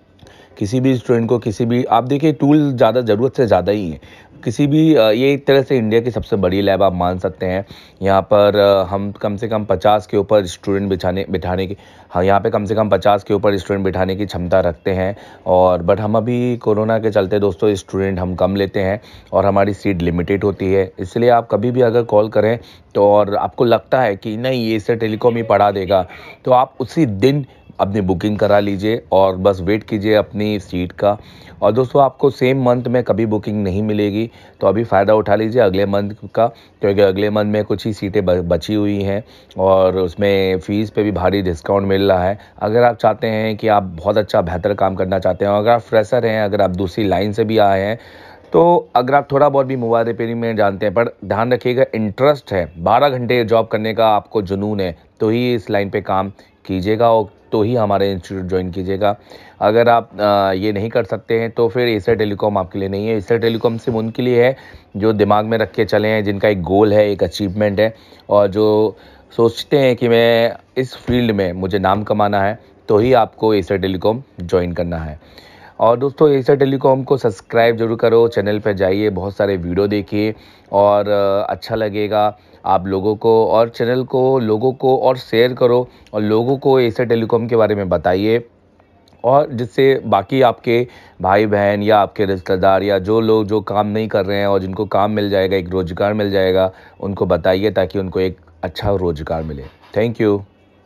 किसी भी स्टूडेंट को किसी भी, आप देखिए टूल ज़्यादा ज़रूरत से ज़्यादा ही है किसी भी। ये एक तरह से इंडिया की सबसे बड़ी लैब आप मान सकते हैं। यहाँ पर हम कम से कम पचास के ऊपर स्टूडेंट बिछाने बिठाने की हाँ यहाँ पे कम से कम पचास के ऊपर स्टूडेंट बिठाने की क्षमता रखते हैं। और बट हम अभी कोरोना के चलते दोस्तों स्टूडेंट हम कम लेते हैं, और हमारी सीट लिमिटेड होती है। इसलिए आप कभी भी अगर कॉल करें तो, और आपको लगता है कि नहीं ये इससे टेलीकॉम ही पढ़ा देगा, तो आप उसी दिन अपनी बुकिंग करा लीजिए और बस वेट कीजिए अपनी सीट का। और दोस्तों आपको सेम मंथ में कभी बुकिंग नहीं मिलेगी, तो अभी फ़ायदा उठा लीजिए अगले मंथ का, क्योंकि अगले मंथ में कुछ ही सीटें बची हुई हैं और उसमें फ़ीस पे भी भारी डिस्काउंट मिल रहा है। अगर आप चाहते हैं कि आप बहुत अच्छा बेहतर काम करना चाहते हैं, अगर आप फ्रेशर हैं, अगर आप दूसरी लाइन से भी आए हैं, तो अगर आप थोड़ा बहुत भी मोबाइल रिपेयरिंग में जानते हैं, पर ध्यान रखिएगा इंटरेस्ट है, बारह घंटे जॉब करने का आपको जुनून है, तो ही इस लाइन पे काम कीजिएगा और तो ही हमारे इंस्टीट्यूट ज्वाइन कीजिएगा। अगर आप आ, ये नहीं कर सकते हैं तो फिर एशिया टेलीकॉम आपके लिए नहीं है। एशिया टेलीकॉम सिर्फ उनके लिए है जो दिमाग में रख के चले हैं, जिनका एक गोल है, एक अचीवमेंट है, और जो सोचते हैं कि मैं इस फील्ड में मुझे नाम कमाना है, तो ही आपको एशिया टेलीकॉम ज्वाइन करना है। और दोस्तों एशिया टेलीकॉम को सब्सक्राइब जरूर करो, चैनल पर जाइए, बहुत सारे वीडियो देखिए और अच्छा लगेगा आप लोगों को, और चैनल को लोगों को और शेयर करो, और लोगों को एशिया टेलीकॉम के बारे में बताइए, और जिससे बाकी आपके भाई बहन या आपके रिश्तेदार या जो लोग जो काम नहीं कर रहे हैं और जिनको काम मिल जाएगा, एक रोज़गार मिल जाएगा, उनको बताइए ताकि उनको एक अच्छा रोज़गार मिले। Thank you.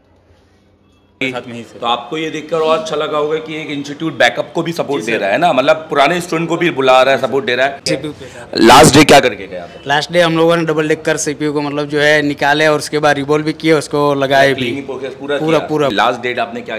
तो आपको ये देखकर और अच्छा लगा होगा कि एक इंस्टीट्यूट बैकअप को भी सपोर्ट दे रहा है ना, मतलब पुराने स्टूडेंट को भी बुला रहा है, सपोर्ट दे रहा है। लास्ट डे क्या करके गया? लास्ट डे हम लोगों ने डबल डेकर सीपीयू को मतलब जो है निकाले, और उसके बाद रिवॉल्व भी किए, उसको लगाए भी पूरा पूरा पूरा। लास्ट डेट आपने क्या किया?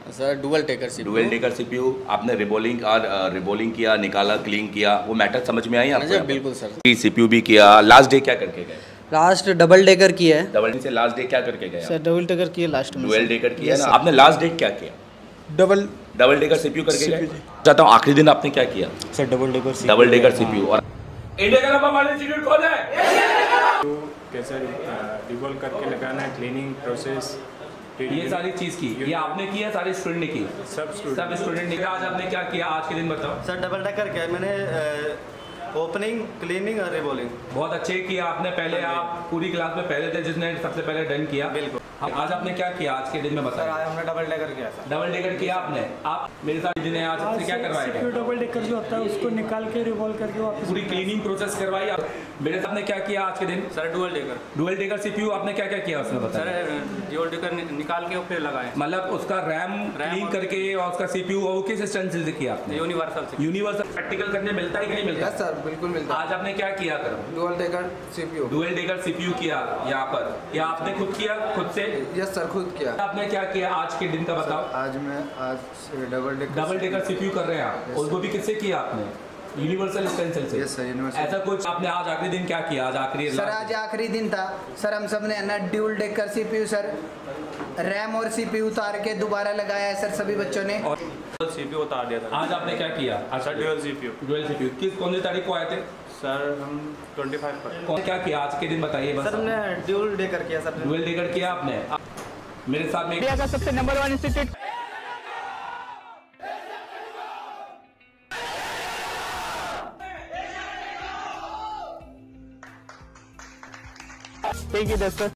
Sir dual taker CPU dual taker CPU आपने रिबोलिंग और रिबोलिंग किया, निकाला, क्लीन किया, वो मैटर समझ में आई आपको? बिल्कुल सर। सीपीयू भी किया। लास्ट डे क्या करके गए? लास्ट डबल डेकर किया है। डबल से लास्ट डे क्या करके गए? सर डबल डेकर किया लास्ट में। डुअल डेकर किया ना आपने? लास्ट डे क्या किया? डबल डबल डेकर सीपीयू करके गए। चाहता हूँ आखिरी दिन आपने क्या किया? Sir double decker double decker CPU. और इंडिया का नंबर वन इंस्टीट्यूट कौन है? कैसे डिबॉल करके लगाना है, क्लीनिंग प्रोसेस, ये सारी चीज की ये आपने किया, सारे स्टूडेंट ने की? सब स्टूडेंट सब स्टूडेंट ने। आज आपने क्या किया आज के दिन बताओ? सर डबल डेकर किया मैंने, ओपनिंग, क्लीनिंग और रिबॉलिंग। बहुत अच्छे किया आपने। पहले आप पूरी क्लास में पहले थे जिसने सबसे पहले डन किया। बिल्कुल। आज आपने क्या किया आज के दिन में बताया? आज हमने डबल डेकर किया। डबल डेकर किया आपने। आप मेरे साथ जिन्हें आज सबसे क्या करवाया? डबल डेकर जो होता है उसको निकाल के रिवॉल्व करके वापस पूरी क्लीनिंग प्रोसेस करवाई आप। मेरे साथ ने क्या किया आज के दिन? Sir dual decker. Dual decker CPU आपने क्या क्या किया उसमें बताया? सर डुअल डेकर निकाल के फिर लगाए। मतलब उसका रैम क्लीन करके और उसका सीपीयू वो किस स्टेंसिल से किया आपने? यूनिवर्सल से। यूनिवर्सल प्रैक्टिकल करने मिलता है कि नहीं मिलता? यस सर बिल्कुल मिलता है। आज आपने क्या किया करो? Dual decker CPU. Dual decker CPU किया यहाँ पर, या आपने खुद किया खुद से? यस सर खुद किया। आपने क्या किया आज के दिन का बताओ? आज मैं आज double decker double decker CPU कर रहे हैं आप, और वो भी किससे किया आपने? यूनिवर्सल स्टेंसिल से। Yes sir universal. ऐसा कुछ आपने आज आखिरी दिन क्या किया? आज आखिरी सर आज आखिरी दिन था सर, हम सब ने ना dual decker CPU sir RAM और सीपीयू उतार के दोबारा लगाया है सर सभी बच्चों ने। और सीपीयू उतार दिया था। आज आपने क्या किया? अच्छा ड्यूल सीपीयू। ड्यूल सीपीयू किस कौन सी तारीख को आए थे? सर हम पच्चीस पर। कौन क्या किया आज के दिन बताइए बस। सर हमने ड्यूल डेकर किया सर। ड्यूल डेकर किया आपने। मेरे साथ में इंडिया का सबसे नंबर वन इंस्टीट्यूट ठीक है सर।